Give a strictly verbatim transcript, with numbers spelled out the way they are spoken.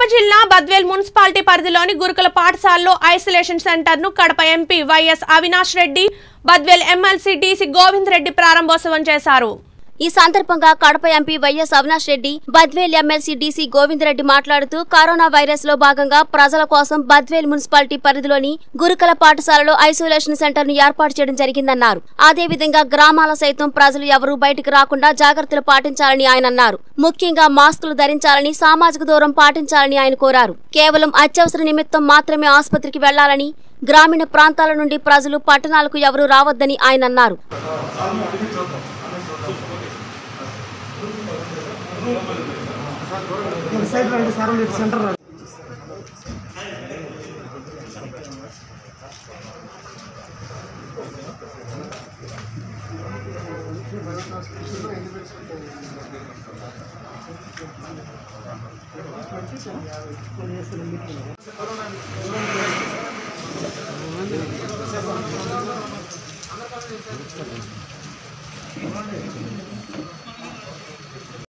జిల్లా బద్వేల్ మున్సిపాలిటీ పరిధిలోని గురుకుల పాఠశాలలో ఐసోలేషన్ సెంటర్ ను Kadapa MP YS Avinash Reddy, Badvel MLC DC Govind Reddy ప్రారంభోత్సవం చేశారు. ఈ సందర్భంగా Kadapa MP YS Avinash Reddy, Badvel MLC DC Govind Reddy మాట్లాడుతూ కరోనా వైరస్ లో భాగంగా ప్రజల కోసం బద్వేల్ మున్సిపాలిటీ పరిధిలోని గురుకుల పాఠశాలలో ఐసోలేషన్ సెంటర్ ను ఏర్పాటు చేయడం జరిగిందన్నారు. అదేవిధంగా గ్రామాల సైతం ప్రజలు ఎవరూ బయటకు రాకుండా జాగ్రత్తలు పాటించాలని ఆయన అన్నారు. ముఖ్యంగా మాస్కులు ధరించాలని, సామాజిక దూరం పాటించాలని ఆయన కోరారు. కేవలం అత్యవసర నిమిత్తం మాత్రమే ఆసుపత్రికి వెళ్లాలని, గ్రామీణ ప్రాంతాల నుండి ప్రజలు పట్టణాలకు ఎవరూ రావద్దని ఆయన అన్నారు. Thank you.